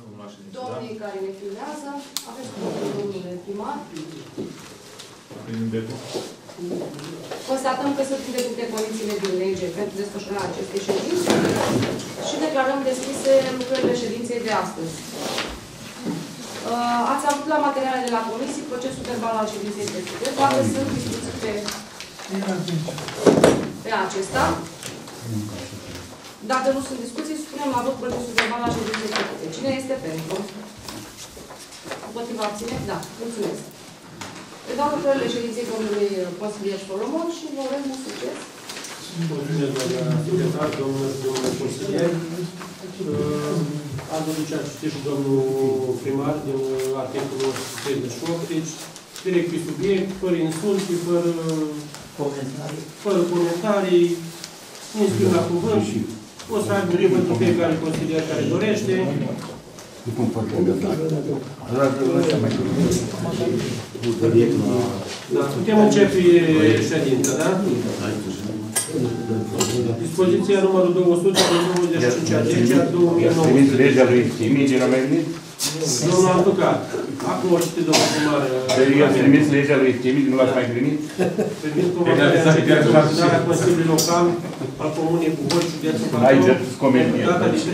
Domnii care ne filmează, aveți cuvântul, domnule primar. Constatăm că sunt îndeplinite condițiile din lege pentru desfășurarea acestei ședințe și declarăm deschise lucrările ședinței de astăzi. Ați avut la materialele de la comisii procesul verbal al ședinței trecute. Dacă sunt discuții pe acesta, dacă nu sunt discuții, supunem la vot procesul verbal al ședinței trecute. Cine este pentru? Împotriva abține? Da. Mulțumesc. Redau lucrările ședinței domnului consilier Solomon și vă urez mult succes. Mulțumesc, doamna secretar, domnule consilier. Ați văzut ce a citit și domnul primar din articolul 38, deci direct pe subiect, fără insulte, fără comentarii, înscriu la cuvânt. O să aibă cuvântul fiecare consilier care dorește. Da, putem începe ședința, da? Dispoziția numărul 225 a 10-a 2009. Primiți legea lui Timii, n-am mai venit? Domnul avocat, acum o citit domnul primar. I-ați trimis legea lui Timii, nu l-ați mai primit? Privind convocarea Consiliului Local al Comunei Buhoi, județul Bacău, data de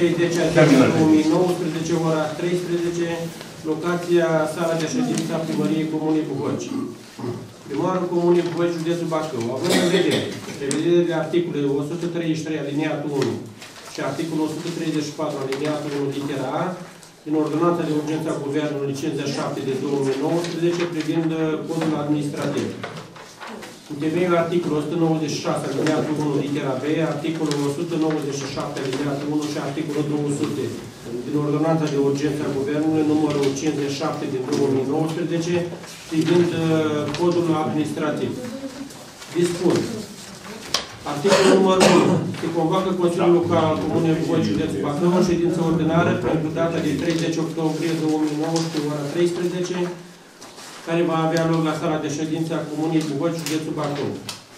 3/10/2019, ora 13, locația sala de ședință a Primăriei Comunei Buhoi. Primarul Comunei Buhoi, județul Bacău, având în vedere prevederile articolele 133 aliniatul 1 și articolul 134 aliniatul 1 litera A din Ordonanța de Urgență a Guvernului 57 de 2019 privind codul administrativ. În temeiul articolul 196 aliniatul 1 litera B, articolul 197 aliniatul 1 și articolul 200 din Ordonanța de Urgență a Guvernului numărul 57 din 2019 privind codul administrativ. Dispun. Articolul numărul 1. Se convoacă Consiliul Local al Comunei Buhoi, județul Bacău, în ședință ordinară pentru data de 30 octombrie 2019, ora 13, care va avea loc la sala de ședință a Comunei Buhoi, județul Bacău.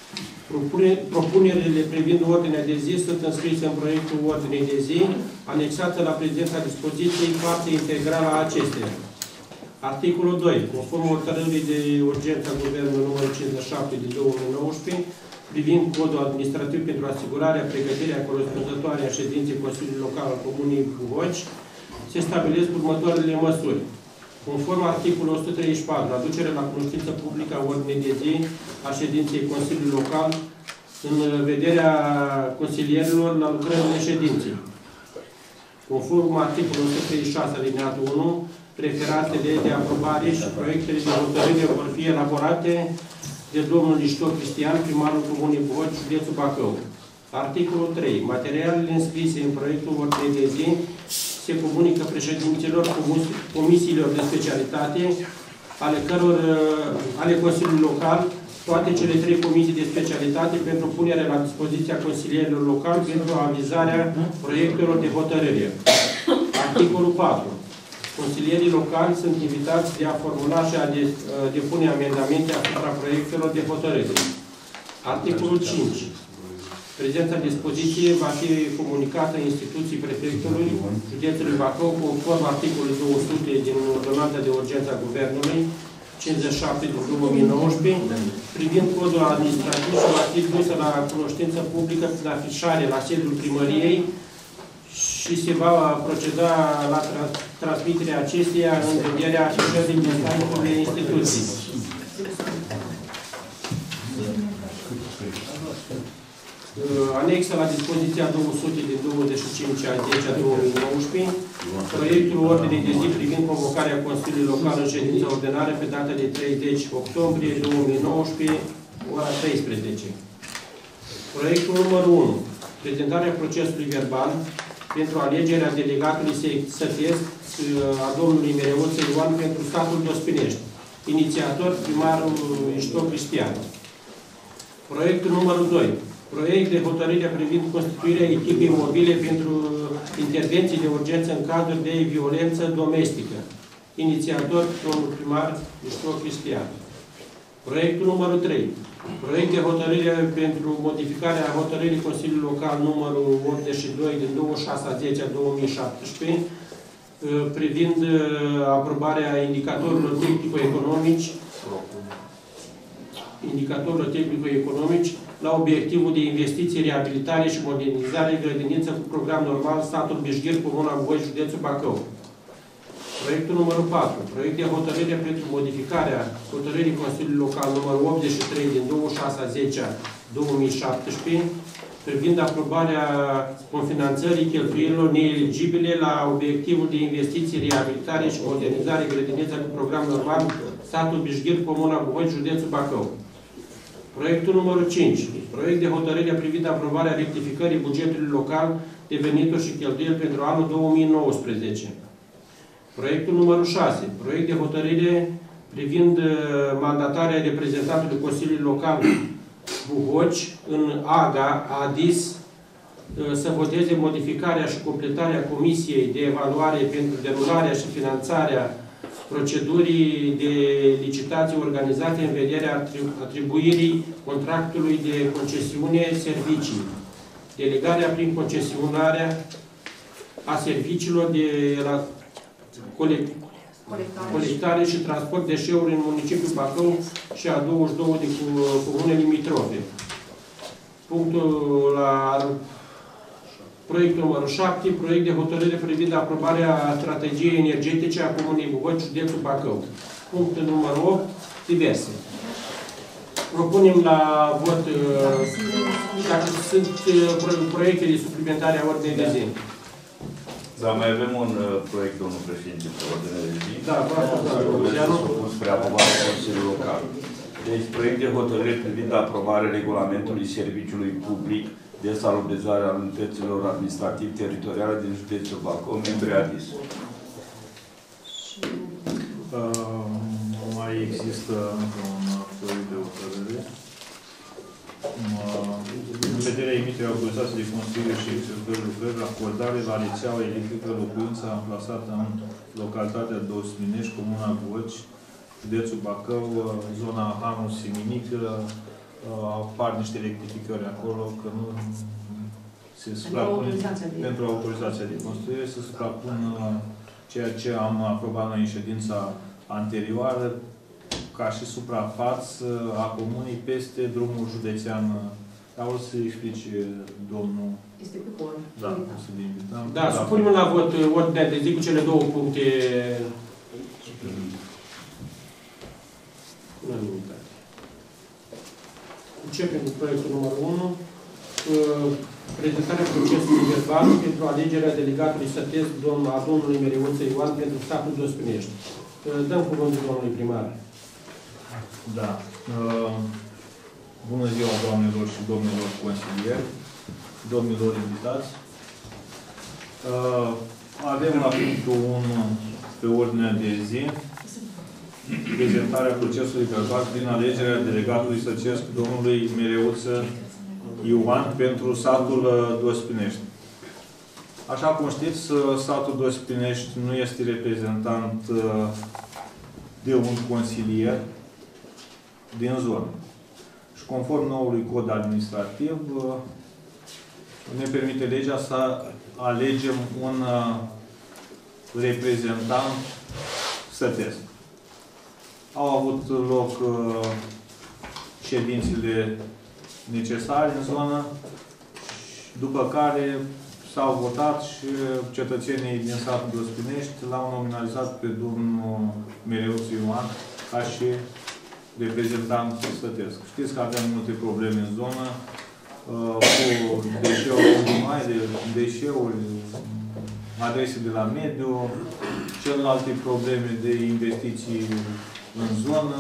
Propunerile privind ordinea de zi sunt înscrise în proiectul ordinei de zi, anexată la prezența dispoziției, parte integrală a acesteia. Articolul 2. Conform hotărârii de urgență a Guvernului numărul 57 din 2019, privind codul administrativ pentru asigurarea pregătirea corespunzătoare a ședinței Consiliului Local al Comunei Buhoi, se stabilesc următoarele măsuri. Conform articolul 134, aducerea la cunoștință publică a ordinei de zi a ședinței Consiliului Local în vederea consilierilor la lucrările ședinței. Conform articolul 136 alineatul 1, preferatele de aprobare și proiectele de hotărâre vor fi elaborate de domnul Ișto Cristian, primarul Comunei Buhoi, județul Bacău. Articolul 3. Materialele înscrise în proiectul ordinei de zi se comunică președinților comisiilor de specialitate, ale Consiliului Local, toate cele 3 comisii de specialitate pentru punerea la dispoziția consilierilor locali pentru avizarea proiectelor de hotărâre. Articolul 4. Consilierii locali sunt invitați de a formula și a depune amendamente asupra proiectelor de hotărâre. Articolul 5. Prezența dispoziție va fi comunicată instituții prefectului județului Bacău conform articolului 200 din Ordonanța de Urgență a Guvernului 57 din 2019 privind codul administrativ și va fi dusă la cunoștință publică prin afișare la sediul primăriei și se va proceda la transmiterea acesteia în vederea afișării din site-urile instituții. Anexă la dispoziția 200 din 25 a 10 a 2019, proiectul ordinei de zi privind convocarea Consiliului Local în ședință ordinară pe data de 30 octombrie 2019, ora 13. Proiectul numărul 1. Prezentarea procesului verbal pentru alegerea delegatului sătesc a domnului Mereuță Ioan pentru statul Dospinești. Inițiator primarul Ișto Cristian. Proiectul numărul 2. Proiect de hotărâre privind constituirea echipei mobile pentru intervenții de urgență în cazuri de violență domestică. Inițiator, domnul primar Ișto Cristian. Proiectul numărul 3. Proiect de hotărâre pentru modificarea hotărârii Consiliului Local numărul 82 din 26 a 10 a 2017 privind aprobarea indicatorilor tehnico-economici la obiectivul de investiții, reabilitare și modernizare grădiniță cu program normal, satul Bișghir, Comuna Buhoi, județul Bacău. Proiectul numărul 4. Proiect de hotărâre pentru modificarea hotărârii Consiliului Local numărul 83 din 26/10/2017 privind aprobarea confinanțării cheltuielilor neeligibile la obiectivul de investiții, reabilitare și modernizare grădiniță cu program normal, satul Bișghir, Comuna Buhoi, județul Bacău. Proiectul numărul 5. Proiect de hotărâre privind aprobarea rectificării bugetului local de venituri și cheltuieli pentru anul 2019. Proiectul numărul 6. Proiect de hotărâre privind mandatarea reprezentantului Consiliului Local Buhoci în AGA, ADIS, să voteze modificarea și completarea Comisiei de Evaluare pentru derularea și finanțarea procedurii de licitație organizate în vederea atribuirii contractului de concesiune servicii, delegarea prin concesionarea a serviciilor de la colectare și transport deșeuri în municipiul Bacău și a 22 de comune limitrofe. Punctul la proiectul numărul 7, proiect de hotărâre privind aprobarea strategiei energetice a Comunei Buhoi, județul Bacău. Punctul numărul 8, diverse. Propunem la vot dacă sunt proiectele suplimentare a ordinei de zi. Da, mai avem un proiect, domnul președinte, pe ordine de zi. Da, Este supus spre aprobare Consiliului Local. Deci, proiect de hotărâre privind aprobarea regulamentului serviciului public de salubrizare a unităților administrativ-teritoriale din județul Bacău, membri ADIS. Mai există încă un proiect de hotărâre. În vederea emiterii autorizației de construire și executării lucrări, acordare la rețeaua electrică locuința amplasată în localitatea Dosminești, Comuna Buhoci, județul Bacău, zona Hanul Siminică, apar niște rectificări acolo, că nu se suprapun pentru autorizația de construire, se suprapun ceea ce am aprobat noi în ședința anterioară, ca și suprafață a comunei peste drumul județean. Dar o să explice domnul. Este pe cor. Da, o să-l invităm. Da, supunem la vot ordinea de zi cu cele două puncte. Unanimitate. Începem cu proiectul numărul 1. Prezentarea procesului verbal pentru alegerea delegatului sătesc a domnului Mereuță Ioan pentru satul Dospinești. Dăm cuvântul domnului primar. Da. Bună ziua, doamnelor și domnilor consilieri, domnilor invitați. Avem la punctul 1 pe ordinea de zi prezentarea procesului verbal prin alegerea delegatului sătesc domnului Mereuță Ioan pentru satul Dospinești. Așa cum știți, satul Dospinești nu este reprezentant de un consilier din zonă. Și conform noului cod administrativ, ne permite legea să alegem un reprezentant sătesc. Au avut loc ședințele necesare în zonă, după care s-au votat și cetățenii din satul Dospinești l-au nominalizat pe domnul Mereuță Ioan ca și reprezentant sătesc. Știți că avem multe probleme în zonă cu deșeuri, deșeuri, adrese de la mediu, celelalte probleme de investiții în zonă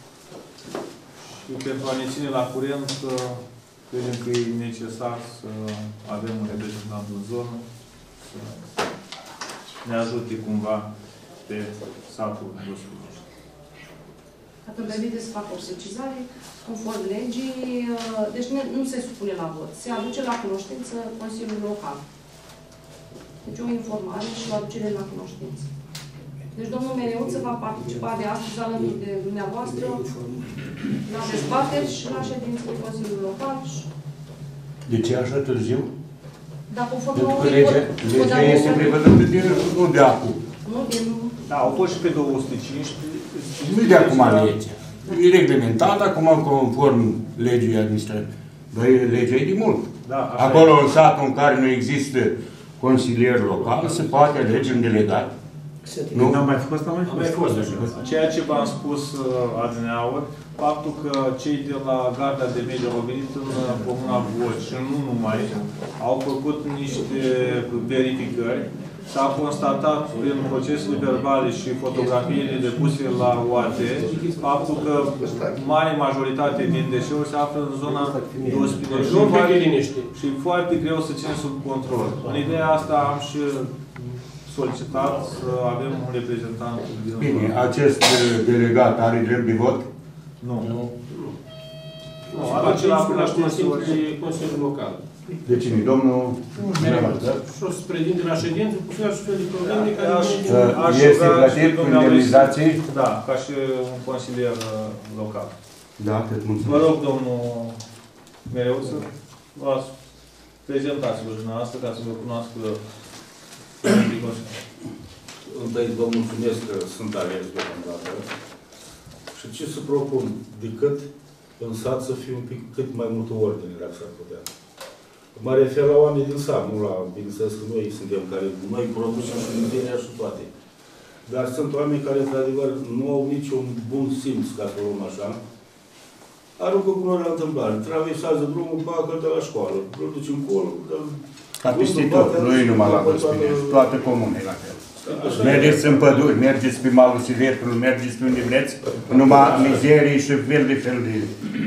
și pentru a ne ține la curent, credem că e necesar să avem un reprezentant în zonă să ne ajute cumva pe satul Dospinești. Dacă îmi permite să fac o precizare, conform legii, deci nu se supune la vot. Se aduce la cunoștință Consiliul Local. Deci o informare și o aducere la cunoștință. Deci domnul Mereuță va participa de astăzi alături de dumneavoastră la dezbateri și la ședințele Consiliului Local. De ce așa târziu? Dar conform Pentru că noului legea este prevăzută nu de acum. Nu? Din... Da, au fost și pe 205. Nu de acum lege. E reglementat acum conform legii administrative. Băi, legea e de mult. Da, acolo, în satul în care nu există consilier local, se poate alege un delegat. Nu? N-am mai fost, n-am mai fost. Am mai fost așa. Ceea ce v-am spus adineauri, faptul că cei de la Garda de Mediu au venit în Comuna Buhoci și nu numai, au făcut niște verificări. S-a constatat prin procesele verbale și fotografiile depuse la UAT faptul că mare majoritate din deșeuri se află în zona Dospinești și foarte greu să ținem sub control. În ideea asta am și solicitat să avem un reprezentant din zona. Bine, acest delegat are drept de vot? Nu. Nu, aduce la Consiliul Local. De cine? Domnul... Și o să prezinte la ședință cu fel și fel de probleme care... Este plătit cu indemnizații? Da, ca și un consilier local. Da, te mulțumesc. Vă rog, domnul Mereuță, prezentați-vă dumneavoastră ca să vă cunoască. Întâi vă mulțumesc că sunt ales deocamdată. Și ce să propun? Decât în sat să fie un pic cât mai multă ordine, dacă s-ar putea. Mă refer la oameni din sat, nu la, bineînțeles că noi suntem care, noi producem și liderea și toate. Dar sunt oameni care, într-adevăr, nu au niciun bun simț, ca să luăm așa. Aruncă gunoi la întâmplare, traversează drumul, pacă de la școală, îl duci încolo, Ca peste tot, nu e numai la Dospinești, toate comunele la fel. Mergeți în păduri, mergeți pe malul Sivertului, mergeți pe unde vreți, numai mizerii și fel de fel de...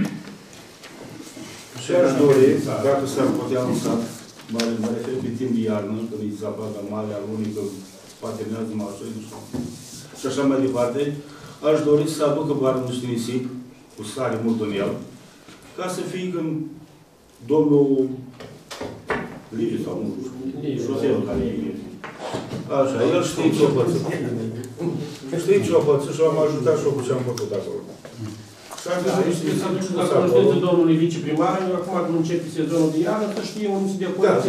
Și aș dori, dacă s-ar putea în sat, mă refer pe timp de iarnă, când îi zapaga mare, alunică, paternează mașini și așa mai departe, aș dori să aducă doar niște nisip, cu sare mult în el, ca să fie când domnul Liviu sau nu știu, șoselul care e. Așa, el știe ce-o păță. Știe ce-o păță și am ajutat și-o cu ce am făcut acolo. Și am văzut niște nisip cu sare acolo. Domnului viceprimar, acum când începe sezonul de iarnă, să știe unde se decorează.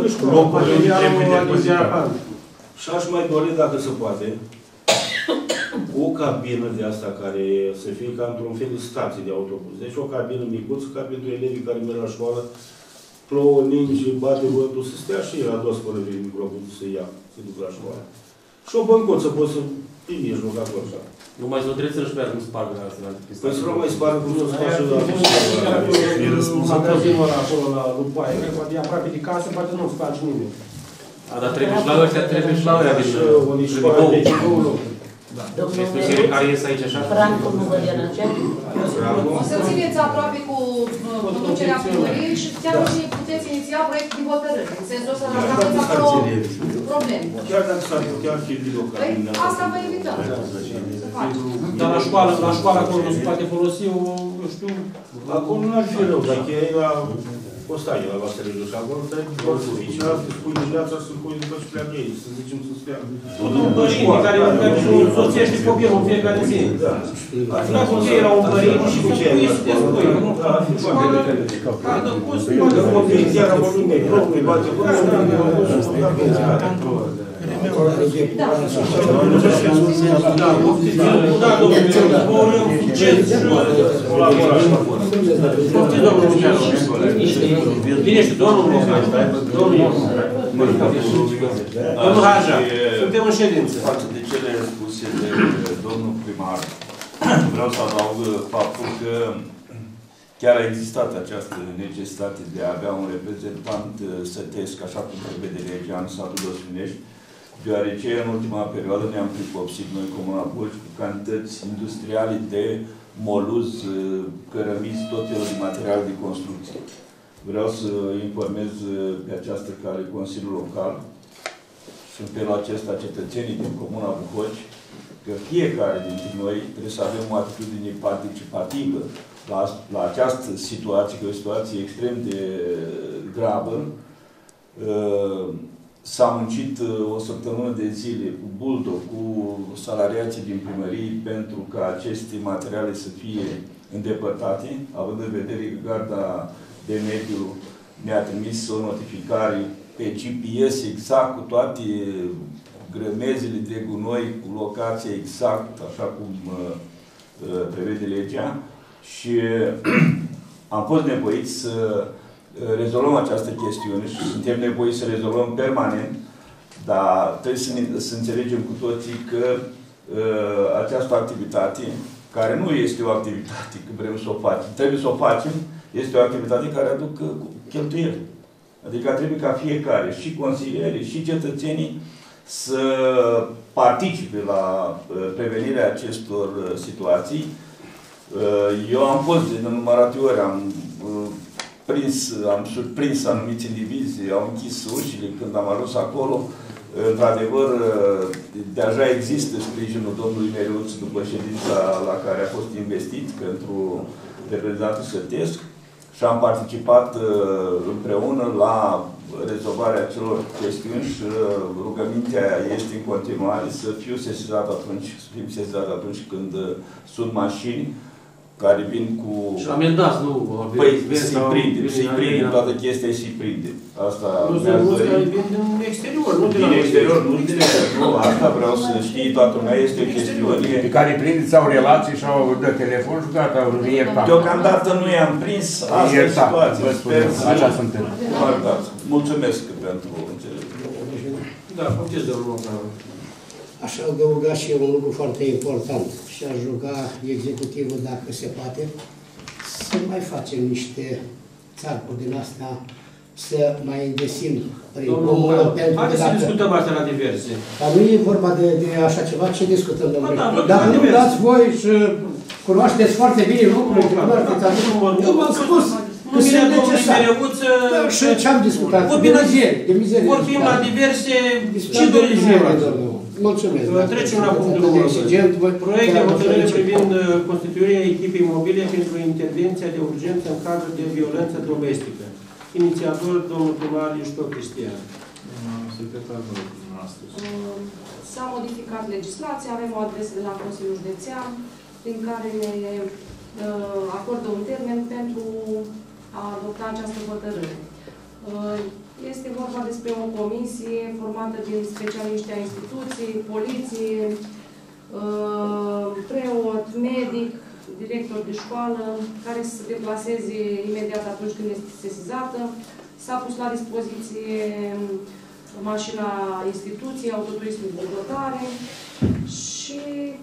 Și aș mai dori, dacă se poate, o cabină de asta care să fie ca într-un fel de stație de autobuz. Deci o cabină micuță, ca pentru elevii care merg la școală, plouă, ninge, bate vântul, să stea și el la dos până vine microbuzul să ia, să duc la școală. Și o băncuță poți să îi mijloc acolo așa. Nu mai sunt drept să-și vrea cum spargă asta. Păi să nu mai spargă cum să facă la magazinul ăla acolo la Lupoaie, că poate e aproape de casă, poate nu sparge nimeni. Dar trebuie și la ăștia, trebuie și la ăia din două locuri. Este o serie care ies aici așa? Francul nu vă denunțe? O să țineți aproape cu conducerea primăriei și chiar și puteți iniția proiectul de hotărâre. În sensul ăsta, dacă aveți acolo probleme. Chiar dacă s-ar putea fi videocamera. Asta vă invităm să faceți. Dar la școală acolo nu se poate folosi o, eu știu... Acolo nu ar fi rău, dacă e la Costaie, la Vasile și acolo trebuie să fii cineva să spui dimineața să spui după și pleacă ei, să zicem să stea. Părinții care își soțește copilul în fiecare zi. La cum e la un părinte și cu ce să te spui. Școală, cadă, cum se poate vorbi? Chiar am vorbit mai propriu, îi bate cu Da, domnule, succes și colaborare. Liniește, domnul Haja, suntem în ședință. Față de cele spuse de domnul primar, vreau să adaug faptul că chiar a existat această necesitate de a avea un reprezentant sătesc, așa cum trebuie de legea în satul Dospinești, deoarece în ultima perioadă ne-am pripopsit noi, Comuna Buhoci, cu cantități industriale de moluz, cărămizi, tot felul de materiale de construcție. Vreau să informez pe această cale Consiliul Local și în felul acesta cetățenii din Comuna Buhoci, că fiecare dintre noi trebuie să avem o atitudine participativă la această situație, că e o situație extrem de gravă. S-a muncit o săptămână de zile cu buldog, cu salariații din primării pentru ca aceste materiale să fie îndepărtate, având în vedere că Garda de Mediu ne-a trimis o notificare pe GPS exact cu toate grămezile de gunoi cu locație exact, așa cum prevede legea, și am fost nevoiți să rezolvăm această chestiune și suntem nevoiți să rezolvăm permanent, dar trebuie să înțelegem cu toții că această activitate, care nu este o activitate că vrem să o facem, trebuie să o facem, este o activitate care aduc cheltuieli. Adică trebuie ca fiecare, și consilierii, și cetățenii, să participe la prevenirea acestor situații. Eu am fost de nenumărate ori, am surprins anumiți indivizi, au închis ușile când am ajuns acolo. Într-adevăr, deja există sprijinul domnului Meriuț după ședința la care a fost investit pentru reprezentantul sătesc și am participat împreună la rezolvarea acelor chestiuni și rugămintea este în continuare să fim sesizat atunci când sunt mașini care vin cu... Și amendați, nu? Păi, se-i prinde, toată chestia se prinde. Asta mi-aș dori. Nu, vin din exterior, nu din exterior, nu din exterior. Asta vreau să știi, toată lumea este o chestiune. Pe care îi prindeți, au relații și au de telefon și gata, au iertat. Deocamdată nu i-am prins, asta e situația. Sper să... Așa suntem. Mulțumesc pentru înțelegere. Da, puteți, domnul. Aș adăuga și eu un lucru foarte important și aș ruga executivul, dacă se poate, să mai facem niște țarcuri din asta, să mai îndesim prin comună. Haideți să discutăm asta la diverse. Dar nu e vorba de așa ceva, ce discutăm, domnule? Dar nu dați voi și cunoașteți foarte bine lucrurile, eu v-am spus că sunt necesare. Și ce-am discutat? De mizerie. Vorbim la diverse... Ce doriți dumneavoastră? Mulțumesc. Trecem la punctul următor. Proiect de hotărâre privind constituirea echipei mobile pentru intervenția de urgență în cazul de violență domestică. Inițiator, domnul primar Iuștor Cristian. S-a modificat legislația, avem o adresă de la Consiliul Județean, prin care ne acordă un termen pentru a adopta această hotărâre. Este vorba despre o comisie formată din specialiști ai instituției, poliție, preot, medic, director de școală, care să se deplaseze imediat atunci când este sesizată. S-a pus la dispoziție mașina instituției, autoturismul de dotare și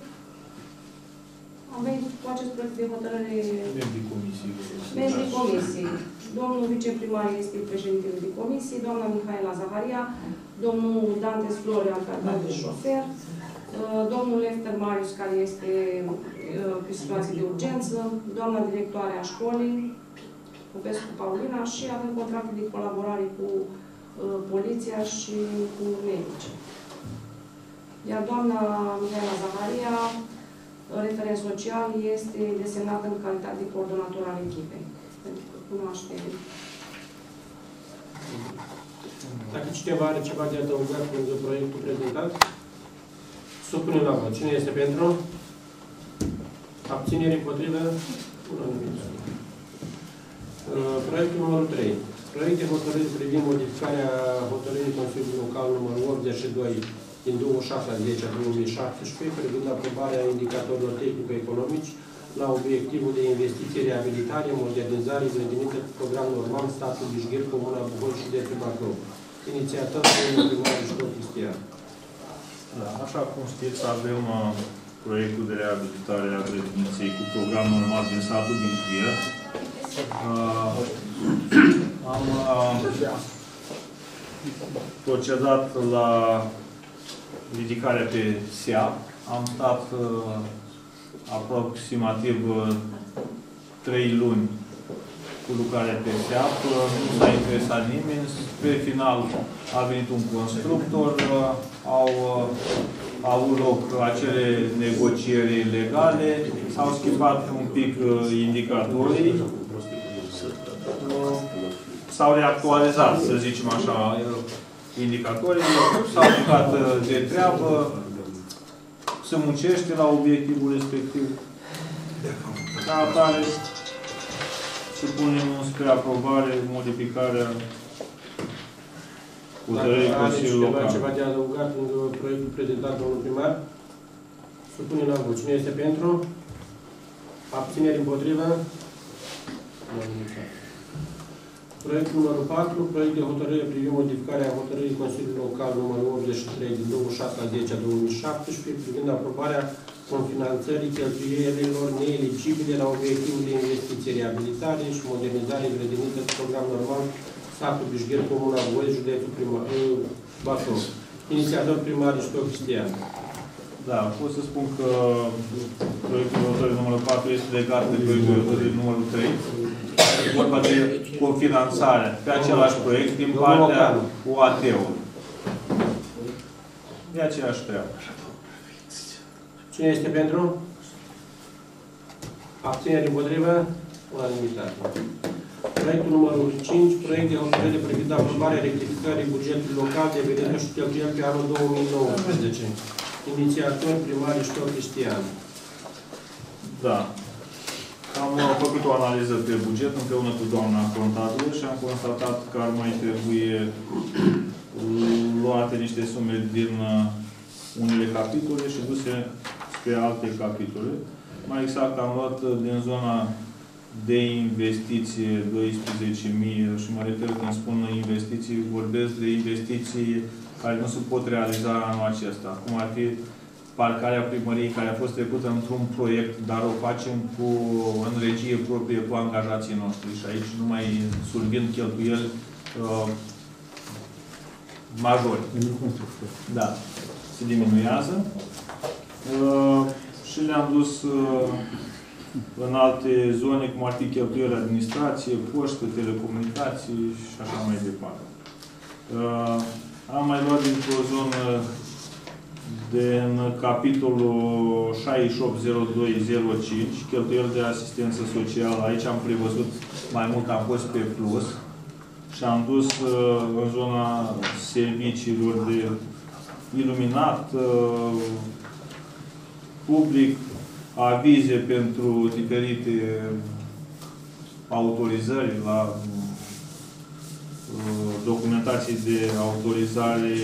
am venit cu acest proiect de hotărâre. Membrii comisii. Domnul viceprimar este președintele de comisie, doamna Mihaela Zaharia, domnul Dantes Florea, calitate de șofer, domnul Lefter Marius, care este pe situație de urgență, doamna directoare a școlii, Popescu Paulina, și avem contracte de colaborare cu poliția și cu medici. Iar doamna Mihaela Zaharia, referent social, este desemnată în calitate de coordonator al echipei. Pentru că cunoaște. Dacă cineva are ceva de adăugat pentru proiectul prezentat, supunem la vot. Cine este pentru? Abținere împotrivă? Unanimitate. Proiectul numărul 3. Proiect de hotărâri privind modificarea hotărârii Consiliului Local numărul 82 din 26/10/2017 privind aprobarea indicatorilor tehnico-economici la obiectivul de investiție, reabilitare, modernizare, grădinită cu program normal, statul Bișghir, Comuna Buhoi și județul Bacău. Inițiator domnul primar Iuștor Cristian. Da, așa cum știți, avem proiectul de reabilitare a grădiniței cu program normal din satul Bișghir. Am procedat la ridicarea pe SEAP. Am stat aproximativ 3 luni cu lucrarea pe SEAP. Nu s-a interesat nimeni. Pe final a venit un constructor. Au avut loc acele negocieri legale. S-au schimbat un pic indicatorii. S-au reactualizat, să zicem așa, indicatorii. S-au apucat de treabă. Se muncește la obiectivul respectiv. Ca atare, se punem spre aprobare modificarea Hotărârii Are Consiliului cineva Local. ceva de adăugat în proiectul prezentat de domnul primar? Supunem la vot. Cine este pentru? Abțineri împotrivă? Unanimitate. Proiectul numărul 4, proiect de hotărâre privind modificarea hotărârii Consiliului Local numărul 83 din 26/10/2017 privind aprobarea confinanțării cheltuielilor neeligibile la obiectivul de investiție, reabilitare și modernizare grădinită cu program normal satul Bișgher, Comuna Voi, județul Bacău. Inițiator primar Ișto Cristian. Da, pot să spun că proiectul de hotărâre numărul 4 este legat de proiectul de hotărâre numărul 3. E vorba de cofinanțare pe același proiect din partea UAT-ului. De aceeași treabă. Cine este pentru? Abțineri împotrivă? Unanimitate. Proiectul numărul 5, proiect de hotărâre privind aprobarea rectificării bugetului local de venituri și cheltuieli pe anul 2019. Inițiator primar Ișto Cristian. Da. Am făcut o analiză pe buget împreună cu doamna contabilă și am constatat că ar mai trebui luate niște sume din unele capitole și duse spre alte capitole. Mai exact, am luat din zona de investiție 12.000 și mă refer când spun investiții, vorbesc de investiții care nu se pot realiza anul acesta. Cum ar fi parcarea primăriei care a fost trecută într-un proiect, dar o facem în regie proprie cu angajații noștri. Și aici nu mai survin cheltuieli majori. Da. Se diminuează. Și le-am dus în alte zone, cum ar fi cheltuieli administrație, poștă, telecomunicații și așa mai departe. Am mai luat dintr-o zonă din capitolul 680205, cheltuieli de asistență socială. Aici am prevăzut mai mult, am fost pe plus și am dus în zona serviciilor de iluminat, public, avize pentru diferite autorizări la documentații de autorizare,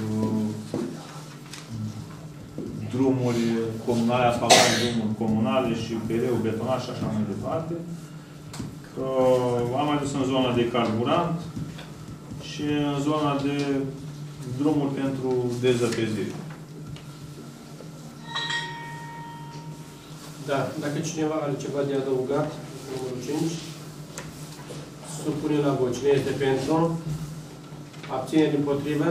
drumuri comunale, asfaltare drumuri comunale și pereu, betonaj și așa mai departe. Am mai dus în zona de carburant și în zona de drumuri pentru dezăpezire. Da, dacă cineva are ceva de adăugat, numărul 5, supune la vot. Cine este pentru? Abțineri împotrivă?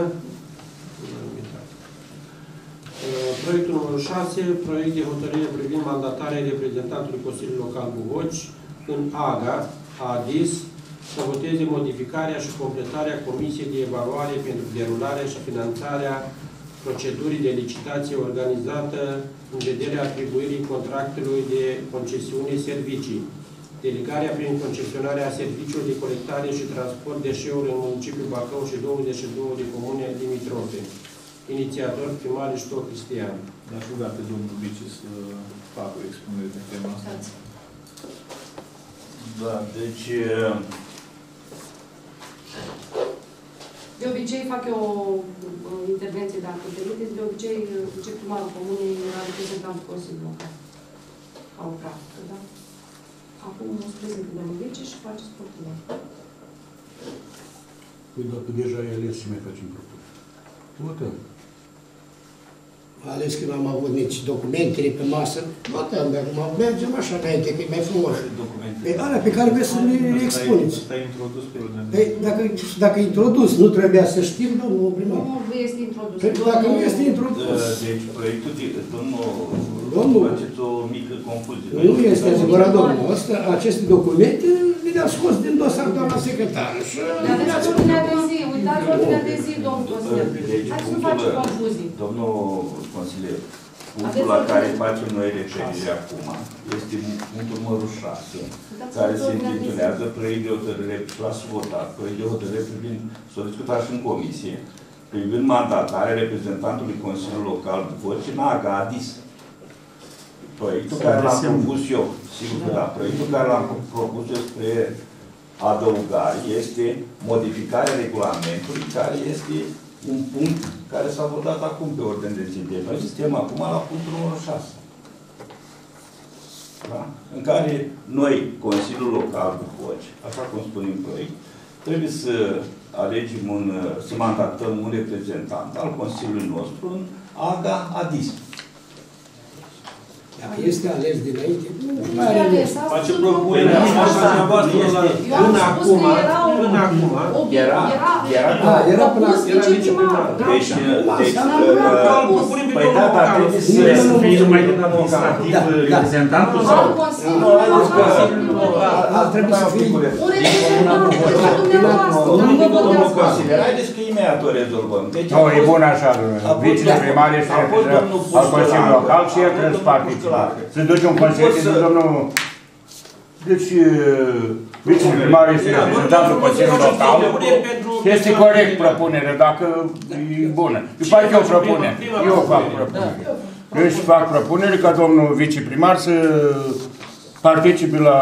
Proiectul numărul 6, proiect de hotărâre privind mandatarea reprezentantului Consiliului Local Buhoci în AGA, ADIS, să voteze modificarea și completarea Comisiei de Evaluare pentru derularea și finanțarea procedurii de licitație organizată în vederea atribuirii contractului de concesiune servicii, delegarea prin concesionarea serviciului de colectare și transport deșeuri în municipiul Bacău și 22 de comune limitrofe. Inițiator primar Ișto Cristian. Aș ruga pe domnul Bici să facă o expunere pe tema asta. Da, deci de obicei fac eu o intervenție, dacă permiteți, de obicei viceprimarul comunei era reprezentantul Consiliului Local. Ca o practică, da? Acum o să prezint domnul vice și faceți propuneri. Păi dacă deja ai ales și mai facem propuneri. Votăm. Ales că n-am avut nici documentele pe masă, votăm, dar acum mergem așa înainte, că e mai frumos. Pe alea pe care vreți să ne expuneți. Asta e introdus pe ordine. Păi, dacă e introdus, nu trebuia să știm, domnul primar. Nu este introdus. Păi, dacă nu este introdus. deci proiectul, domnul, faceți o mică confuzie. Nu este adevărat, domnul. Aceste documente le-a scos din dosar doamna secretară. Dar aveți ordinea de zi, uitați ordinea de zi, domnul consilier. Hai să nu facem confuzii. Domnul consilier, punctul la care facem noi referire acum este punctul numărul 6, care se intitulează proiect de hotărâre, și l-ați votat, proiect de hotărâre privind, s-o discutat și în comisie, privind mandatarea reprezentantului Consiliului Local Buhoci în AGA ADIS. Proiectul care l-am propus eu, sigur că da, proiectul care l-am propus eu spre adăugare este modificarea regulamentului, care este un punct care s-a votat acum pe ordine de zi. Deci noi suntem acum la punctul numărul 6. Da? În care noi, Consiliul Local Bucoci, așa cum spune în proiect, trebuie să alegem să mandatăm un reprezentant al Consiliului nostru în AGA ADIS. Dacă este ales dinainte, nu mai are ales. Face propunerea așa voastră până acum, era viceprimar. Deci, păi da, dar trebuie să fie numai din administrativ reprezentantul sau? Nu, trebuie să fie un reprezentant dumneavoastră. Haideți că imediat o rezolvăm. Nu, e bun așa, viceprimar este al Consiliului Local și el trebuie să participe. Se duce un consiliu, de domnul... Deci, viceprimar este reprezentantul Consiliului Local. Este corect propunerea, dacă e bună. Eu fac eu propunere. Eu fac propunere. Eu și fac propunere ca domnul viceprimar să participe la...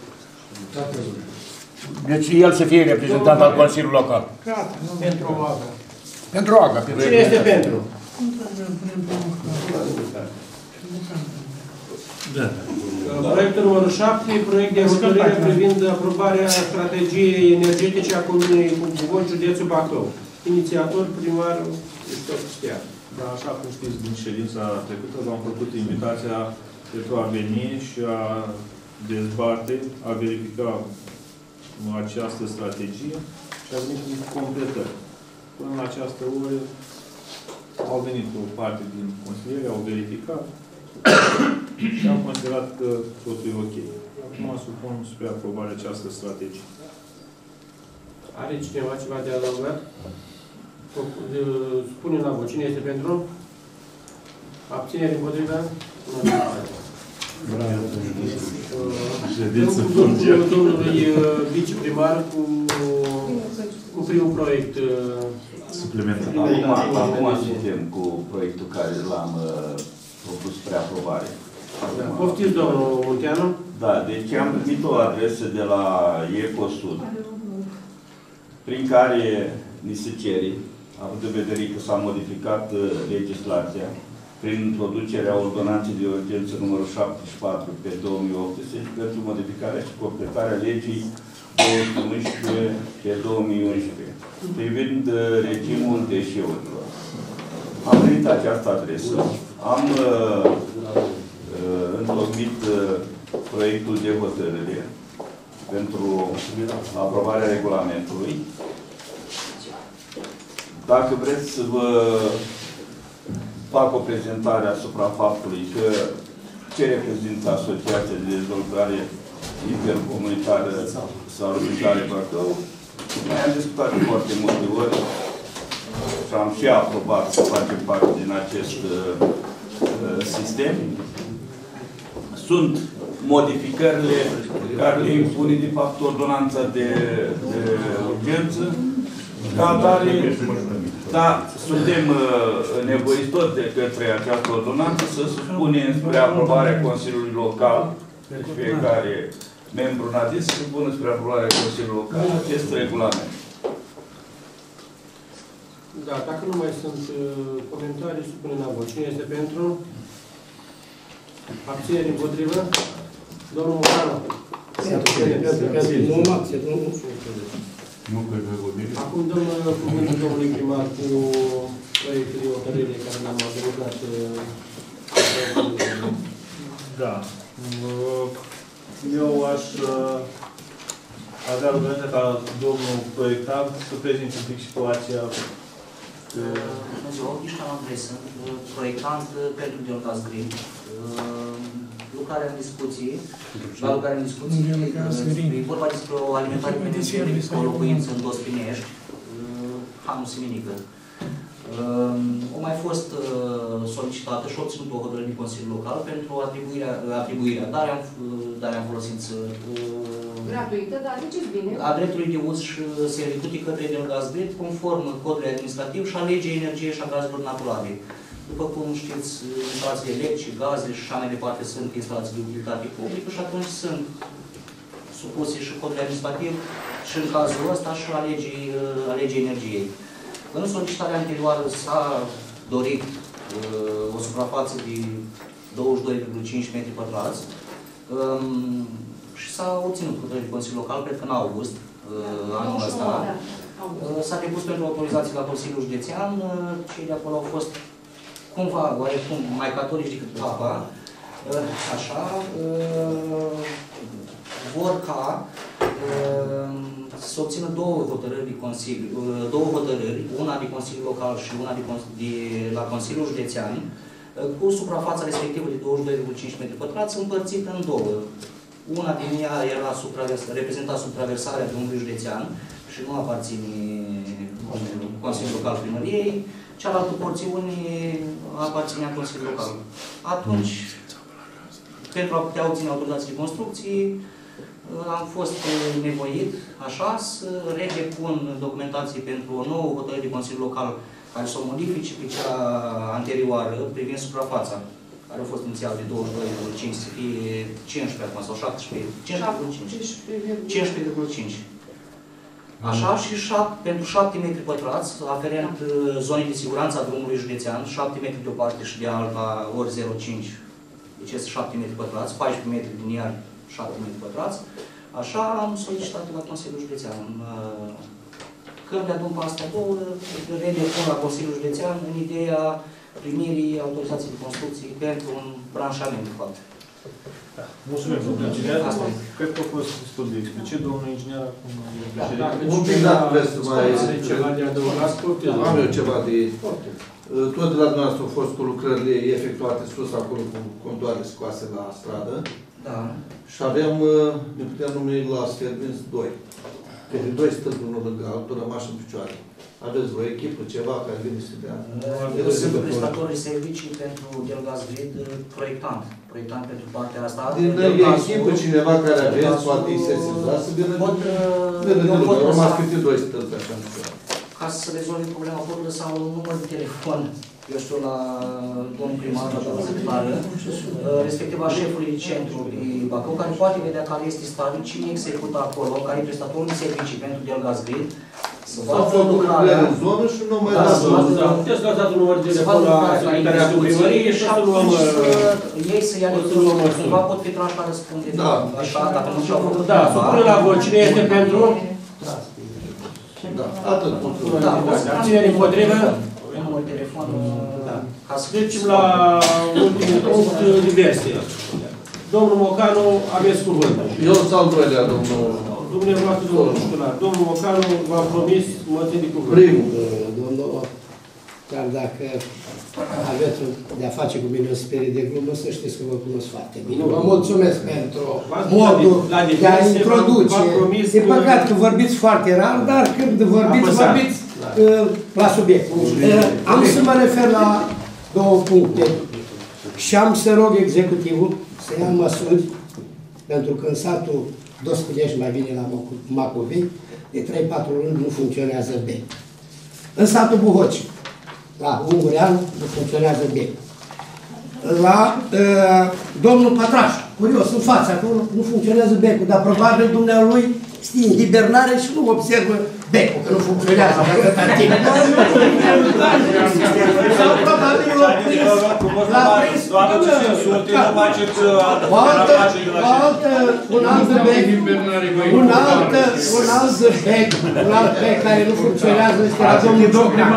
Deci el să fie reprezentant al Consiliului Local. pentru AGA. Pentru AGA. Cine este pentru? Proiectul numărul 7, proiect de hotărâre privind aprobarea strategiei energetice a Comunei Bucoci, județul Bacău. Inițiator, primarul Cristof Stiar. Da, așa cum știți, din ședința trecută v-am făcut invitația pentru a veni și a dezbate, a verifica această strategie și a venit cu completări. Până în această oră au venit o parte din consilieri, au verificat și am considerat că totul e ok. Acum supun spre aprobare această strategie. Are cineva ceva de adăugat? Spune la vot. Cine este pentru? Abținere împotriva? Domnului viceprimar cu primul proiect suplimentar. Acum suntem cu proiectul care l-am propus spre aprobare. Poftiți, domnul Munteanu? Da, deci am primit o adresă de la Ecosud, prin care ni se cere, având în vedere că s-a modificat legislația, prin introducerea ordonanței de urgență numărul 74 pe 2018 pentru modificarea și completarea legii 211 pe 2011, privind regimul deșeurilor. Am primit această adresă, am întocmit proiectul de hotărâre pentru aprobarea regulamentului. Dacă vreți să vă fac o prezentare asupra faptului că ce reprezintă Asociația de Dezvoltare Intercomunitară Salubrizare Bacău, noi am discutat de foarte multe ori și am și aprobat să facem parte din acest sistem. Sunt modificările care le impune, de fapt, ordonanța de urgență. Ca atare, da, suntem nevoiți tot de către această ordonanță să supunem spre aprobarea Consiliului Local, deci fiecare membru în adis să supună spre aprobarea Consiliului Local acest regulament. Da, dacă nu mai sunt comentarii, supunem la vot. Cine este pentru? Abțineri împotrivă? Domnul Mocanu. Acum dăm cuvântul domnului primar cu proiectul de hotărâre care l-am adăugat. Da. Eu aș avea rugăciune ca domnul proiectant să prezinte un pic situația. Bună ziua, Ișcan Andrei, sunt proiectant pentru Diorcas Green. Lucrarea în discuții, la lucrarea în discuții, e vorba despre o alimentare pentru o locuință în Dospinești, Hanul Siminică. Au mai fost solicitată și obținut o hotărâre din Consiliul Local pentru atribuirea, dar am folosit gratuită, dar ziceți bine. A dreptului de uz și servitutului către Diorcas Green, conform codului administrativ și a legii energiei și a gazelor naturale. După cum știți, instalații electrice, gaze și așa mai departe sunt instalații de utilitate publică și atunci sunt supuse și codului administrativ și în cazul ăsta și a legii energiei. În solicitarea anterioară s-a dorit o suprafață de 22,5 metri pătrați și s-a obținut hotărâre de Consiliul Local, cred că în august anul ăsta. S-a depus pentru autorizație la Consiliul Județean, cei de acolo au fost cumva, oarecum, mai catolici decât Papa, așa, vor ca să obțină două hotărâri, una de Consiliul Local și una de la Consiliul Județean, cu suprafața respectivă de 22,5 metri pătrați, împărțită în două. Una din ea era reprezenta supraversarea drumului județean și nu aparține Consiliul Local Primăriei, cealaltă porțiune aparținea Consiliului Local. Atunci, pentru a putea obține autorizații de construcții, am fost nevoit, așa, să redepun documentații pentru o nouă hotărâre de Consiliul Local care să o modifice pe cea anterioară privind suprafața, care a fost inițial de 22,5 să fie 15 acum, sau 15,5. Așa, și pentru 7 metri pătrați, aferent zonei de siguranță a drumului județean, 7 metri de o parte și de alta, ori 0,5, deci este 7 metri pătrați, 14 metri din iar, 7 metri pătrați. Așa am solicitat la Consiliul Județean. Când le adun pe astea două, redepun la Consiliul Județean în ideea primirii autorizației de construcții pentru un branșament, de fapt. Da. Mulțumesc, domnul inginer. Cred că a fost destul de explicit. Domnul inginer, acum... Un pic, dacă vreți să mai... Ceva de adăugat? Am eu ceva de... Tot de la dumneavoastră au fost cu lucrările efectuate sus acolo cu contoare scoase la stradă. Da. Și avem, ne putem numi la Sfervinți 2. Că de 2 stâlpi unul lângă altul rămași în picioare. Aveți o echipă, ceva care vine să dea? Sunt prestator de servicii pentru Delgaz Grid, proiectant pentru partea asta. Din echipă, cineva care aveți, poate îi sesiza, să vină din rămas câte 2 stâlpi așa în picioare. Ca să rezolvi problema, pot lăsa un număr de telefon, eu știu, la domnul primar, la doamna secretară, respectiv a șefului de centru de Bacău, care poate vedea care este stadiul, cine execută acolo, care e prestatorul de servicii pentru Delgaz Grid, să vadă lucrarea în zonă și nu mai dați. Puteți să dați un număr de telefon la secretariatul primăriei și să luăm... Ei să ia de cumva pot fi tranși la răspundere. Așa, dacă nu și-au făcut... Da, supune la vot. Cine este pentru? Da, atât. Cine împotrivă? Numărul telefon. Trecem la ultimul punct, diverse. Domnul Mocanu, aveți cuvântul. Eu sunt al doilea, domnul... Dumneavoastră, domnul Șcular. Domnul Mocanu v-a promis, mă țin de cuvânt. Primul, domnul, chiar dacă aveți de-a face cu mine o sperie de glumă, să știți că vă cunosc foarte bine. Vă mulțumesc pentru modul de a introduce. E păcat că vorbiți foarte rar, dar când vorbiți la subiect. Am să mă refer la două puncte și am să rog executivul să ia măsuri, pentru că în satul Doscudești, mai bine la Macovei, de 3-4 luni nu funcționează bine. În satul Buhoci, la Ungurean, nu funcționează bine. La domnul Patraș, curios, în fața acolo, nu funcționează becul, dar probabil dumnealui știe în hibernare și nu observă becul, că nu funcționează de atâta timp. Sau probabil l-a prins. Un alt bec care nu funcționează este la domnul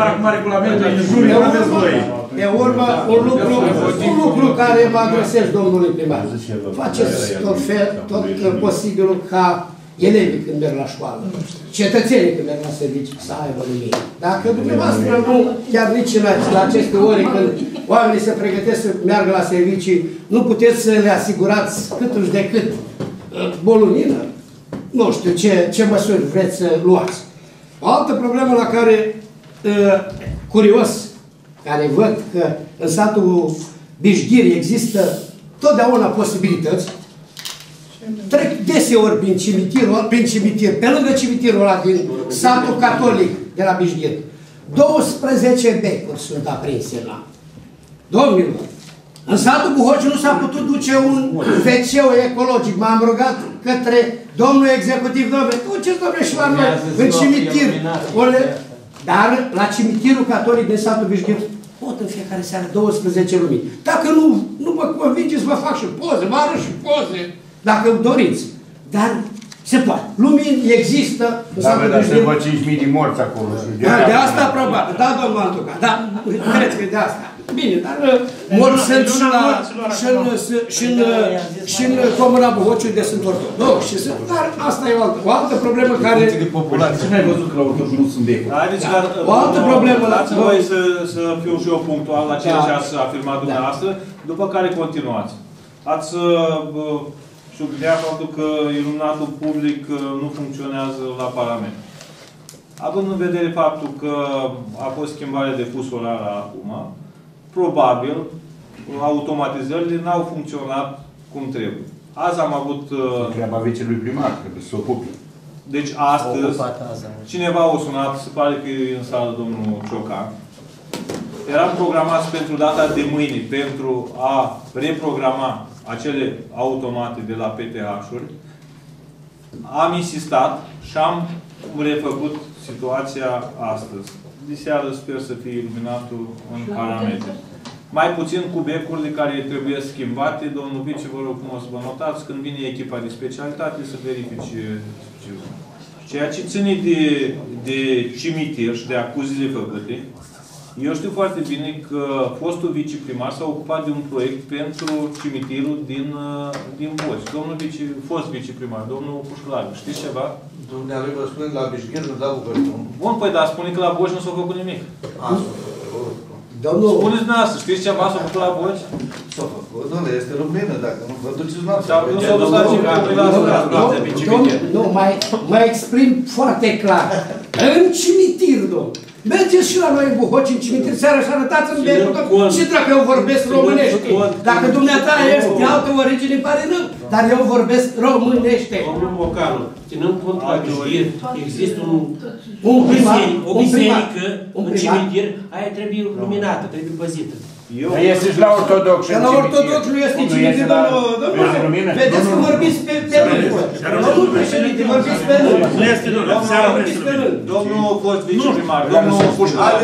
de urmă, un lucru care mă adresez domnului primar. Faceți tot posibilul ca elevii când merg la școală, cetățenii când merg la servicii, să aibă lumină. Dacă dumneavoastră nu, chiar nici la aceste ore când oamenii se pregătesc să meargă la servicii, nu puteți să le asigurați câtuși de cât o lumină, nu știu ce măsuri vreți să luați. O altă problemă la care, curios, care văd că în satul Bișghiri există totdeauna posibilități. Trec deseori prin cimitir, pe lângă cimitirul ăla din satul catolic de la Bișghiri. 12 becuri sunt aprinse la. Domnilor, În satul Buhoci nu s-a putut duce un WC ecologic. M-am rugat către domnul executiv, domnule, duceți, domnule, și la noi, în cimitir. Dar la cimitirul catolic din satul Vișghir pot în fiecare seară 12 lumini. Dacă nu vă convingeți, vă fac și poze, vă arăt și poze, dacă doriți. Dar se poate. Lumini există. Da, dar să vă 5.000 de morți acolo. De asta probabil. Da, domnul Antuca. Da, cred că de asta. Bine, dar morți sunt și în Comuna Buhociu de sunt ortodoxi. Dar asta e o altă problemă care... Cine ai văzut că la ortodoxi nu sunt becuri? O altă problemă... Dați voi să fiu și eu punctual la ceea ce ați afirmat dumneavoastră, după care continuați. Ați subliniat faptul că iluminatul public nu funcționează la Parlament. Având în vedere faptul că a fost schimbare de fus orar acum, probabil automatizările n-au funcționat cum trebuie. Azi am avut... Treaba vicelui primar, trebuie să se ocupe. Deci astăzi, cineva a sunat, se pare că e în sală domnul Ciocan. Eram programați pentru data de mâine, pentru a reprograma acele automate de la PTH-uri. Am insistat și am refăcut situația astăzi. Diseară sper să fie iluminatul în parametri. Mai puțin cu becurile care trebuie schimbate. Domnul vice, vă rog frumos să vă notați, când vine echipa de specialitate să verifice ceva. Ceea ce ține de cimitir și de acuziile făcute, eu știu foarte bine că fostul viceprimar s-a ocupat de un proiect pentru cimitirul din Boci. Domnul fost viceprimar, domnul Pușularu. Știți ceva? Dumnealui vă spune la Bișghir, nu dau Bucătun. Bun, păi dar spune că la Boci nu s-a făcut nimic. Domnul... Spuneți dumneavoastră, știți ceva s-a făcut la Boci? S-a făcut, domnule, este lumină, dacă nu vă duceți noapte. Nu s-a dus la cimitir. Nu, mai exprim foarte clar. În cimitir, domnul. Mergeți și la noi în Buhoci, în cimitir, seara și arătați-mi de și dacă eu vorbesc românește. Dacă dumneata ești de altă origine, îmi pare rău. Dar eu vorbesc românește. Domnul Mocaru, ținând cont că la Bișghir există o biserică în cimitir, aia trebuie luminată, trebuie păzită. Dar este și la ortodox în cimitir. La ortodox nu este cimitir, domnule. Vedeți că vorbiți pe rând. Domnul președinte, vorbiți pe rând. Nu este rând. Domnul fost viceprimar, domnul Pușularu.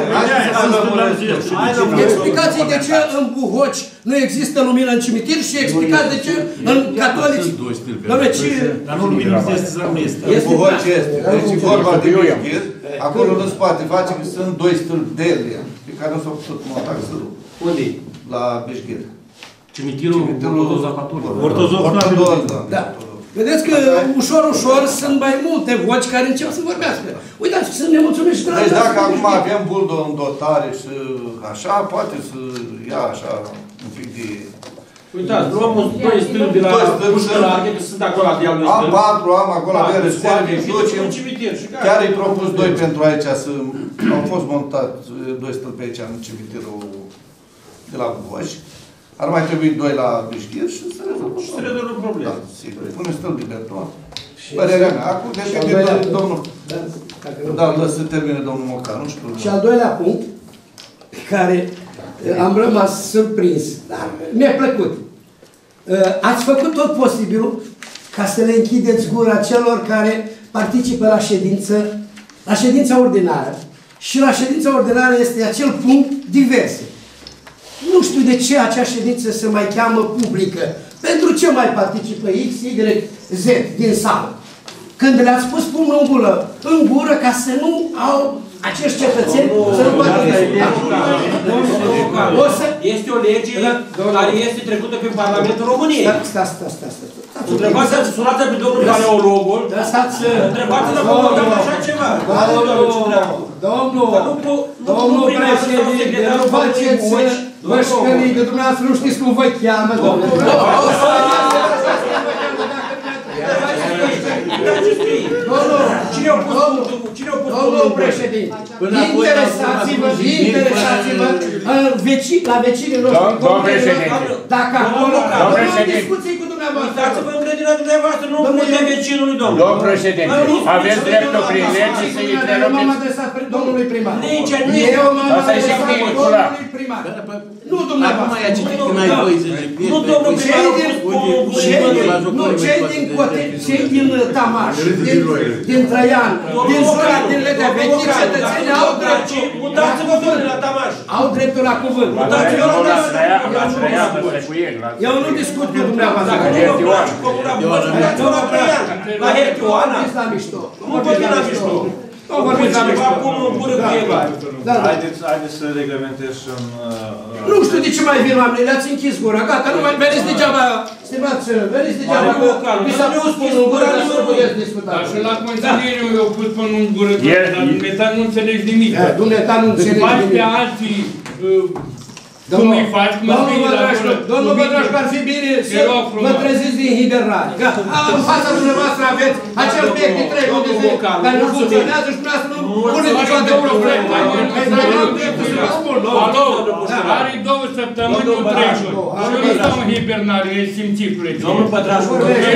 Explicați de ce în Buhoci nu există lumină în cimitir și explicați de ce în catolici... Dom'le, ce... Dar nu lumină nu este. În Buhoci este. Deci vorba de Bișghir, acolo nu se poate face că sunt 2 stâlpi de ele, pe care nu s-au putut monta sârul. Unde? La Bișghir. Cimitirul ortodox, da. Vedeți că ușor, ușor sunt mai multe voci care încep să vorbească. Uitați, sunt nemulțumiți și de la deci dacă acum avem buldo în dotare și așa, poate să ia așa un pic de... Uitați, luăm 2 stâlpi de la Pușcălare, că sunt acolo la dialul. Am 4, am acolo avea reserve, ducem. Chiar îi propus 2 pentru aici să... Au fost montat 2 stâlpi aici în cimitirul de la Buhoci. Ar mai trebui 2 la Bișghir și să rezolvă. Și să rezolvă problema. Da, sigur. Pune stâlpi de beton. Părerea mea. Acum depinde de domnul... Da, lăs să termine domnul Mocar, nu știu. Și al doilea punct, pe care am rămas surprins, dar mi-a plăcut. Ați făcut tot posibilul ca să le închideți gura celor care participă la ședința ordinară. Și la ședința ordinară este acel punct diverse. Nu știu de ce acea ședință se mai cheamă publică. Pentru ce mai participă X, Y, Z din sală? Când le-ați spus pumnul în gură ca să nu au acești cetățeni să nu poată este o lege care este trecută prin Parlamentul României. Întrebați-l, sunați pe domnul paleologul, întrebați-l cum votăm așa ceva. Domnul președinte, nu faceți mășcării, că dumneavoastră nu știți cum vă cheamă, domnul. Cine Domnul președinte, interesați-vă la vecinii noștri. Domnul președinte. Dacă acolo, domnul discuții cu dumneavoastră. Uitați-vă în grădina dumneavoastră, nu putea vecinului, domnul. Domnul președinte, aveți dreptul prin lege să Eu m-am adresat domnului primar. Eu m-am adresat domnului primar. Nu dumneavoastră. Acum i-a citit că n-ai voie să zic. Nu, domnul primar, cei din Cote, cei din Tamaș, din Traian, din zona din Ledea, vechi cetățenii au dreptul. Mutați-vă, domnule, la Tamaș. Au dreptul la cuvânt. Mutați-vă la Eu nu discut cu dumneavoastră. Mutați-vă la Traian. La Hertioana. La mișto. Nu vorbiți la mișto. Nu vorbiți la mișto. Acum nu bură cu Eva. Haideți să reglementez și în... Nu știu de ce mai vin oamenii, le-ați închis gura, gata, nu mai veniți degeaba, stimați, veniți degeaba, că mi s-a pus până în gură, nu să puteți discuta. Dar și la consiliere eu pus până în gură, dar dumneata nu înțelegi nimic. Dumneata nu înțelegi nimic. Faci pe alții, cum îi faci, cum îți vine la gură. Domnul Bădrașcu, ar fi bine să vă treziți din hibernare. În fața dumneavoastră aveți acel piec de 3 luni de zile care nu funcționează și dumneavoastră nu puneți niciodată probleme. Alo, are 2 săptămâni, nu 3 luni. Și eu nu stau în hibernare, e simțit plăcit. Domnul Bădrașcu,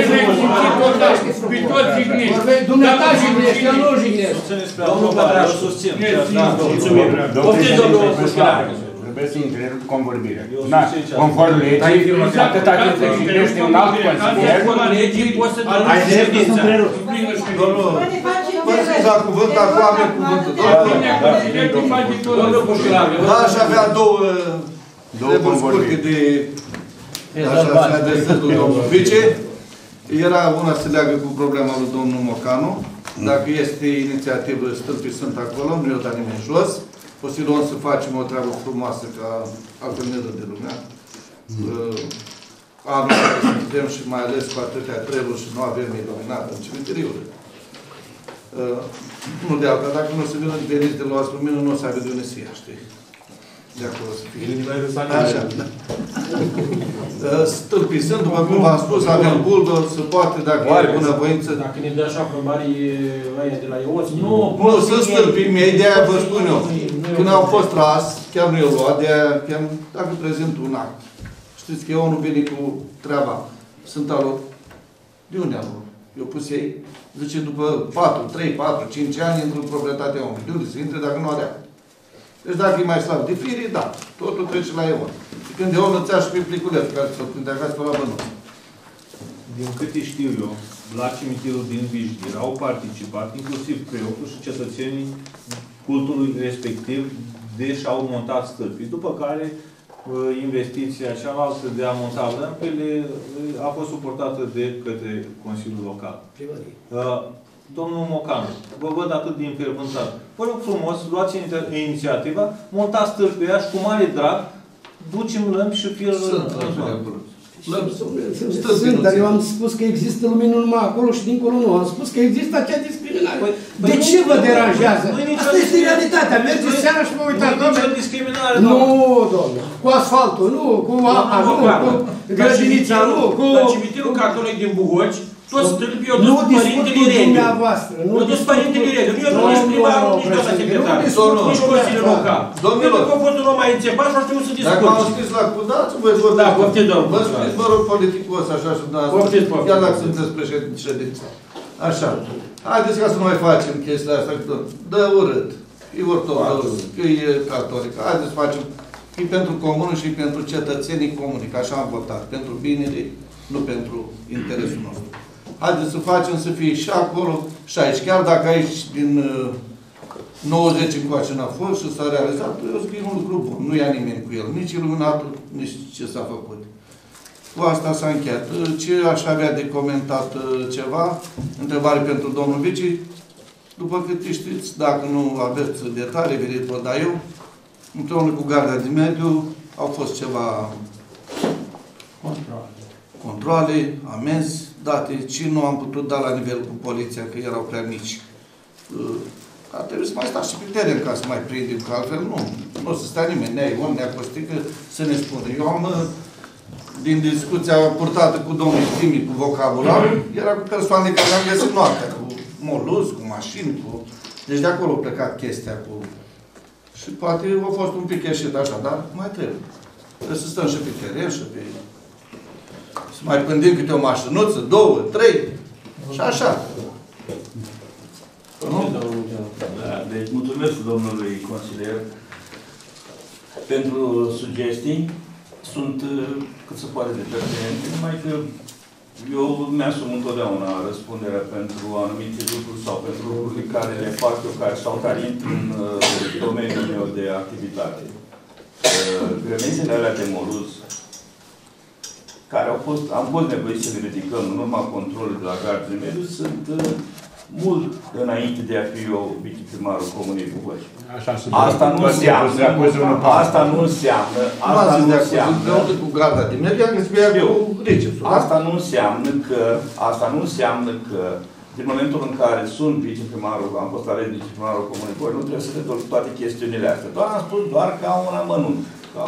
pe toți jignești. Dumneata jignești, eu nu jignesc. Domnul Bădrașcu, susțin. Mulțumim. Poftiți, domnul Pușcărar. Trebuie să întrerup convorbirea. Conform legii, atâta timp se citește un alt consilier. Conform legii, poți să ai dreptul să întrerupi. Domnul, vă scuza cuvânt, dar nu avem cuvântul. Domnul Pușcărar. Da, aș avea două scurte de... Așa să adresez lui domnul vice. Era una să leagă cu problema lui domnul Mocanu. Dacă este inițiativă, stâlpii sunt acolo, nu i-o da nimeni jos. O să luăm să facem o treabă frumoasă ca alternelă de lumea. Anul care să putem și mai ales cu atâtea treburi și nu avem iluminat în cimiteriuri. Nu de alta, dacă nu o să vină veniți de luați lumină, nu o să aveți unde să ia, știi? De acolo să fie. Așa, da. Stâlpii sunt, după cum v-am spus, avem buldor, se poate, dacă e bunăvoință. Dacă ne dă așa probarii aia de la Ioți, nu, sunt stâlpii mei, de-aia vă spun eu. Când au fost tras, chiar nu i-au luat, de-aia, chiar dacă prezint un act. Știți că eu nu vine cu treaba. Sunt al lor. De unde al lor? Eu pus ei, zice, după 3, 4, 5 ani, intră în proprietatea omului. De unde se intre dacă nu are act? Deci dacă e mai slab de firii, da. Totul trece la Ion. Și când Ion îți ia și pe pliculeț, care să când te acasă pe la bănuț. Din câte știu eu, la cimitirul din Vișghir au participat, inclusiv preotul și cetățenii cultului respectiv, deși au montat stâlpii. După care, investiția cealaltă de a monta lămpele a fost suportată de către Consiliul Local. Domnul Mocanu, vă văd atât de înfervântat. Vă rog frumos, luați inițiativa, montați stâlpii aia și cu mare drag, ducem lămpi și fir Sunt, dar eu am spus că există lumină numai acolo și dincolo nu. Am spus că există acea discriminare. De ce vă deranjează? Asta este realitatea. Mergeți seara și vă uitați, discriminare, nu, domnule. Cu asfaltul, nu. Cu apa, nu. Cu grădinița, nu. La cimitirul catolic din Buhoci, toți stâlpii au dus părintele Rediu. Nu au dus părintele Rediu. Nu i-au dus primarul, nici doamna secretară. Nici Consiliul Local. Pentru că a fost un om mai înțepat și a știut să discute. Dacă m-am scris la cudați, voi vorbiți. Da, poftiți, domnul. Vă scriți, vă rog, politicos, așa și dumneavoastră. Chiar dacă sunteți președinte ședință. Așa. Haideți ca să nu mai facem chestia asta. Dă urât. E ortodox, că e catolic. Haideți să facem. E pentru comună și pentru cetățenii comuni. Că așa am votat. Pentru binele, nu pentru interesul nostru. Haideți să facem să fie și acolo și aici. Chiar dacă aici din 90 încoace n-a fost și s-a realizat, eu zic că e un lucru bun. Nu ia nimeni cu el. Nici iluminatul, nici ce s-a făcut. Cu asta s-a încheiat. Ce aș avea de comentat ceva? Întrebare pentru domnul Vici. După cât știți, dacă nu aveți detalii, vedeți, vă dau eu. Împreună cu Garda de Mediu au fost ceva controle, amenzi date, și nu am putut da la nivel cu poliția, că erau prea mici. Ar trebui să mai stați și pe teren ca să mai prindem, că altfel nu o să stea nimeni, nea Ion, nea Costică, să ne spună. Eu am, din discuția purtată cu domnul Timi, cu vocabular, era cu persoane care am găsit noaptea, cu moluz, cu mașini, cu Deci de acolo a plecat chestia cu... Și poate a fost un pic ieșit așa, dar mai trebuie. Trebuie să stăm și pe teren și pe... Să mai pândim câte o mașinuță, 2, 3 și așa. Da, deci mulțumesc domnului consilier pentru sugestii. Sunt cât se poate de pertinente, numai că eu mi-asum întotdeauna răspunderea pentru anumite lucruri sau pentru lucrurile care le fac eu, care s-au tarit în domeniul meu de activitate. Grămezile alea de moruz, care am fost nevoit să le ridicăm în urma controlului de la Gardul de Mediu, sunt mult înainte de a fi eu viceprimarul Comunei Bucăși. Asta nu înseamnă, asta nu înseamnă, asta nu înseamnă că din momentul în care sunt viceprimarul, am fost ales viceprimarul Comunei Bucăși, nu trebuie să rezolv toate chestiunile astea. Doar am spus doar ca un amănunt, ca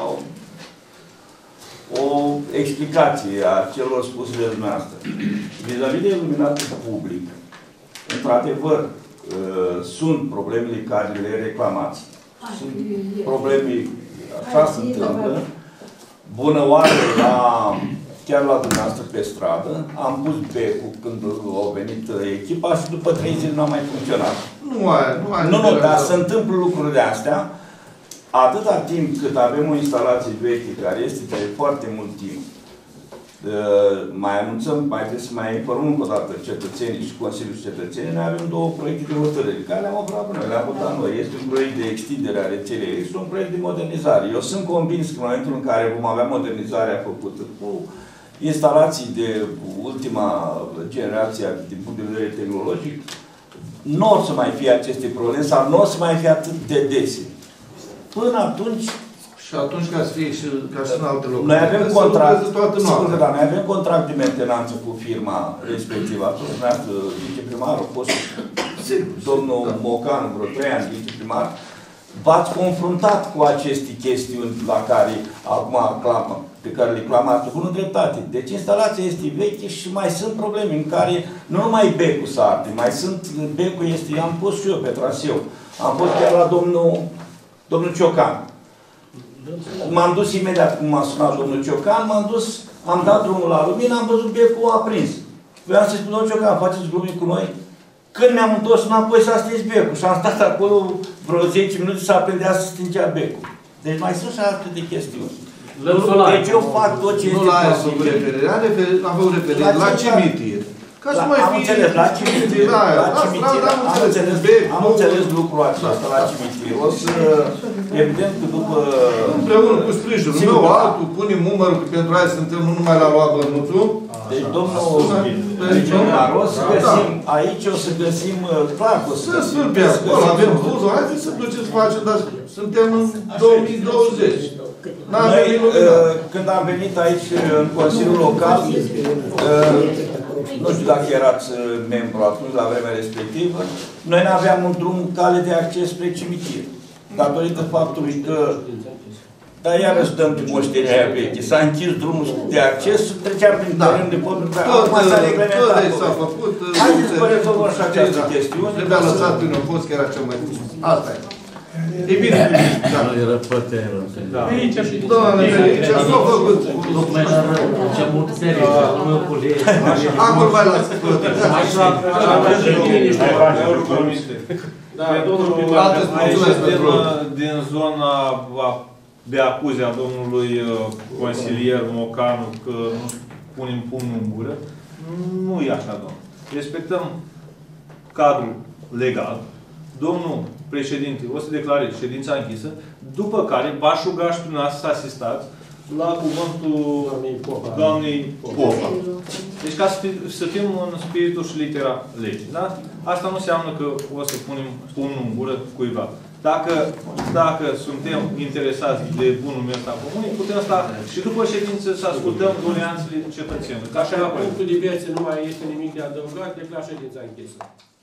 o explicație a celor spuse de dumneavoastră. Vis-a-vis de iluminatul public, într-adevăr, sunt problemele care le reclamați. Sunt probleme, așa se întâmplă. Bună oară, chiar la dumneavoastră pe stradă, am pus becul când au venit echipa și după 3 zile n-a mai funcționat. Nu, dar se întâmplă lucrurile astea atâta timp cât avem o instalație veche, care este de foarte mult timp. Mai anunțăm, mai trebuie să mai informăm încă o dată cetățenii și Consiliul Cetățenii. Noi avem 2 proiecte de hotărâri, care le-am aprobat noi, le-am votat noi. Este un proiect de extindere a rețelei și un proiect de modernizare. Eu sunt convins că în momentul în care vom avea modernizarea făcută cu instalații de ultima generație din punct de vedere tehnologic, nu o să mai fie aceste probleme sau nu o să mai fie atât de dese. Până atunci... Și atunci ca să fie și ca și în alte locuri. Noi avem contract, sigur că da, noi avem contract de mentenanță cu firma respectivă. Atunci, dumneavoastră, viceprimarul, a fost domnul Mocan, vreo 3 ani viceprimar, v-ați confruntat cu aceste chestiuni la care acum pe care le clamați cu dreptate. Deci instalația este veche și mai sunt probleme în care nu numai becul s-a arte, mai sunt, becul este, am pus și eu pe traseu. Am fost chiar la domnul Ciocan. M-am dus imediat cum m-a sunat domnul Ciocan, am dat drumul la lumină, am văzut becul aprins. Vreau să spun, domnul Ciocan, faceți glume cu noi? Când ne-am întors înapoi s-a stins becul și am stat acolo vreo 10 minute să aprindea să stingea becul. Deci mai sunt și alte de chestiuni. Deci eu fac tot ce este posibil. Am făcut referire la cimitir. Am înțeles, la cimitir, am înțeles lucrul acesta la cimitir. O să, evident că după... Împreună cu sprijinul meu, altul, punem numărul, că pentru aia suntem nu numai la luat bănuțul. Deci, domnul viceprimar, o să găsim, aici o să găsim, clar că o să găsim. Pe acolo, avem buzul, haideți să duceți să facem, dar suntem în 2020. Noi, când am venit aici în Consiliul Local, nu știu dacă erați membru atunci, la vremea respectivă, noi nu aveam un drum cale de acces spre cimitir. Datorită faptului că, dar iarăși dăm de moștenirea aia veche, s-a închis drumul de acces, treceam prin teren de poduri, dar acum s-a reglementat. Haideți să rezolvăm și această chestiune. Trebuia lăsat prin un fost, că era cel mai bun. Asta e. E bine. Nu era păteră. Aici și doamne, aici s-a făcut. Tocmai la ce mult serie, la meu coleg. Acum mai las. Din zona de acuze a domnului consilier Mocanu că nu punem pumnul în gură, nu e așa, domnule. Respectăm cadrul legal. Domnul președinte o să declare ședința închisă, după care v-aș ruga și dumneavoastră să asistați la cuvântul doamnei Popa. Deci ca să fim în spiritul și litera legii. Da? Asta nu înseamnă că o să punem pumnul în gură cuiva. Dacă suntem interesați de bunul mers al comunei, putem sta și după ședință să ascultăm doleanțele cetățenilor. Așa, la punctul diverse nu mai este nimic de adăugat, declar ședința închisă.